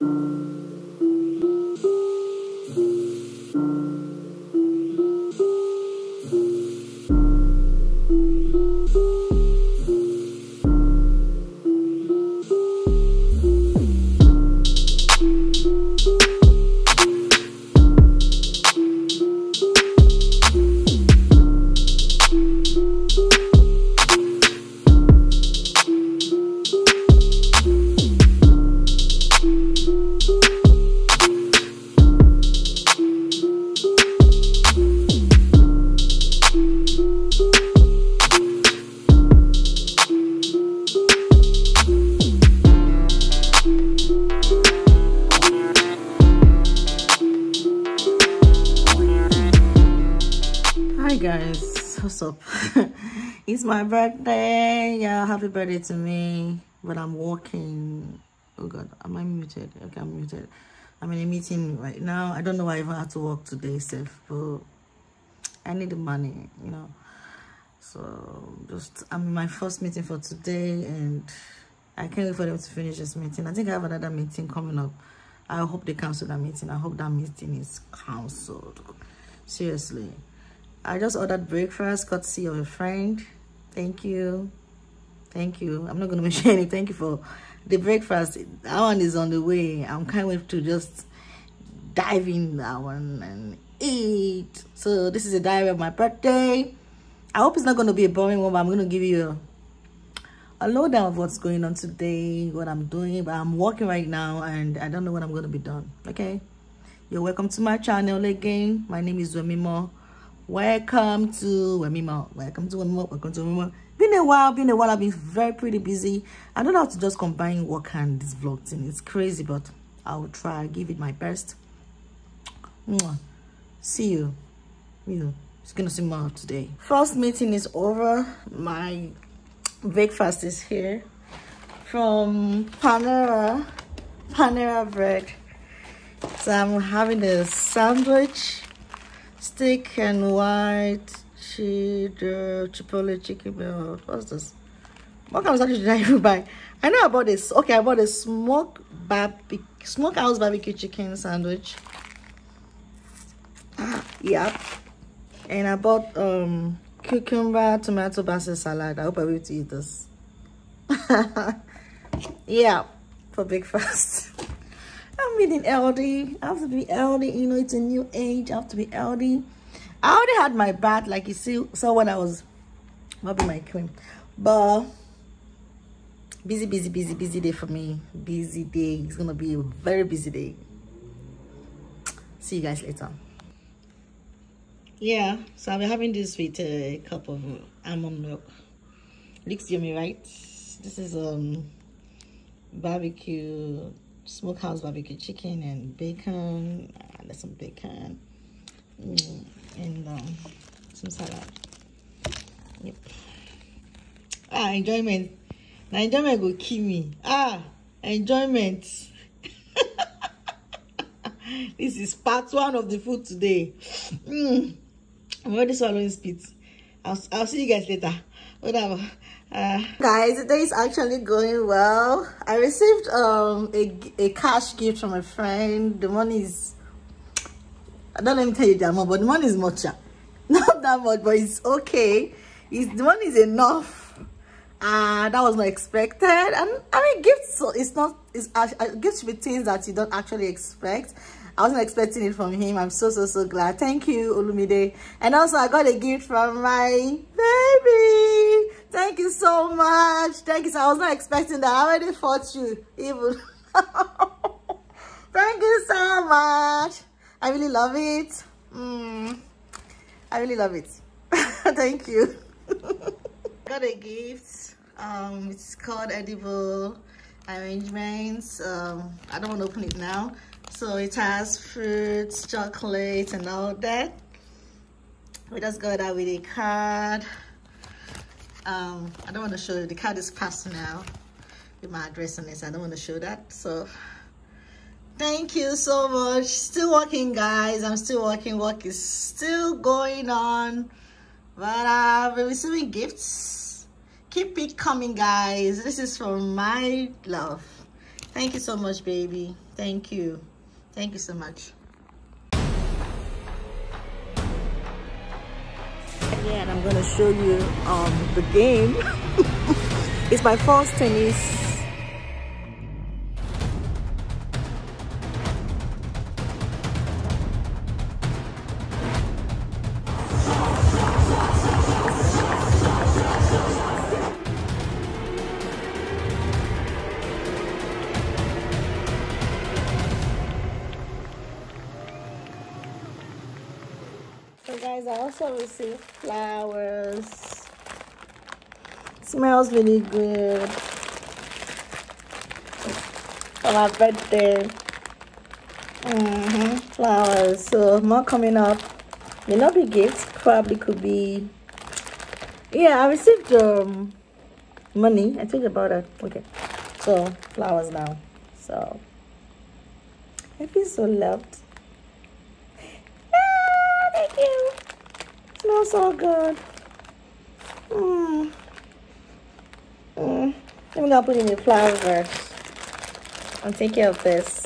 Guys, what's up? It's my birthday. Yeah, happy birthday to me. But I'm walking. Oh god, am I muted? Okay, I'm muted. I'm in a meeting right now. I don't know why I even had to work today, Seth, but I need the money, you know. So I'm in my first meeting for today, and I can't wait for them to finish this meeting. I think I have another meeting coming up. I hope they cancel that meeting. I hope that meeting is cancelled. Seriously. I just ordered breakfast courtesy of a friend. Thank you. Thank you. I'm not going to mention any. Thank you for the breakfast. That one is on the way. I'm can't wait to just dive in that one and eat. So this is a diary of my birthday. I hope it's not going to be a boring one, but I'm going to give you a lowdown of what's going on today, what I'm doing. But I'm working right now and I don't know when I'm going to be done. Okay? You're welcome to my channel again. My name is Wemimo. Welcome to Wemimo. Welcome to Wemimo. Welcome to Wemimo. Been a while. I've been very pretty busy. I don't know how to just combine work and this vlog thing. It's crazy, but I will try. Give it my best. See you. It's gonna see more today. First meeting is over. My breakfast is here from Panera Bread. So I'm having a sandwich. Steak and white cheddar chipotle chicken meal. What's this? What kind of sandwich did I even buy? I know I bought this. Okay, I bought a smokehouse barbecue chicken sandwich. Yep. And I bought cucumber tomato basil salad. I hope I'll be able to eat this. Yeah, for breakfast. I'm eating healthy. I have to be healthy. You know, it's a new age. I have to be healthy. I already had my bath, like you saw when I was rubbing my cream. But busy day for me. Busy day. It's gonna be a very busy day. See you guys later. Yeah, so I'll be having this with a cup of almond milk. Looks yummy, right? This is barbecue. Smokehouse barbecue chicken and bacon. There's some bacon and some salad. Yep. Enjoyment. Now enjoyment will kill me. Enjoyment. This is part 1 of the food today. I'm already swallowing spit. I'll see you guys later. Whatever. Guys, the day is actually going well. I received a cash gift from a friend. The money is, I don't let me tell you the amount, but the money is much. Not that much, but it's okay. The money is enough. That was not expected. And I mean, gifts, so gifts should be things that you don't actually expect. I wasn't expecting it from him. I'm so glad. Thank you, Olumide. And also I got a gift from my baby. Thank you so much. Thank you. So I was not expecting that. I already fought you even. Thank you so much. I really love it. I really love it. Thank you. Got a gift. It's called edible arrangements. I don't want to open it now. So it has fruits, chocolate, and all that. We just got that with a card. I don't want to show you. The card is personal with my address on it, so I don't want to show that. So thank you so much. Still working, guys. I'm still working. Work is still going on, but I've been receiving gifts. Keep it coming, guys. This is from my love. Thank you so much, baby. Thank you. Thank you so much. Yeah, and I'm gonna show you the game. It's my first tennis. So guys, I also received flowers. Smells really good for my birthday. Flowers. So more coming up. May not be gifts, probably could be. Yeah, I received money. I think about it. Okay, so flowers now. So I feel so loved. Thank you. Smells so good. I'm gonna put in the flower first. I'll take care of this.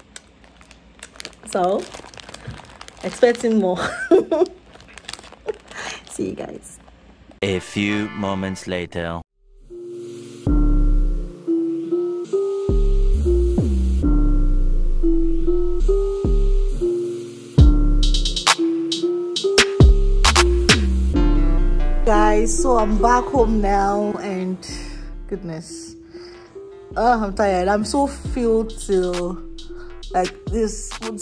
So, expecting more. See you guys. A few moments later. Guys, so I'm back home now, and goodness, I'm tired. I'm so filled till like this. I'm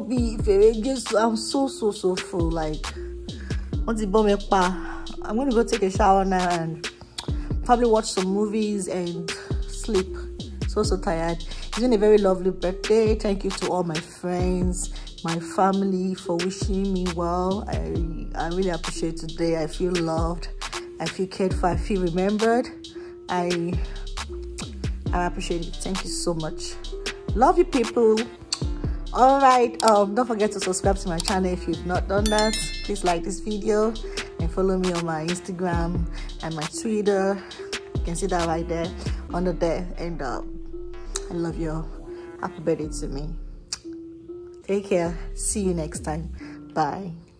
so full. Like, I'm gonna go take a shower now and probably watch some movies and sleep. So tired. It's been a very lovely birthday. Thank you to all my friends, my family, for wishing me well. I really appreciate today. I feel loved, I feel cared for, I feel remembered. I appreciate it. Thank you so much. Love you, people. All right, don't forget to subscribe to my channel if you've not done that. Please like this video and follow me on my Instagram and my Twitter. You can see that right there under there. And I love you. Happy birthday to me. Take care. See you next time. Bye.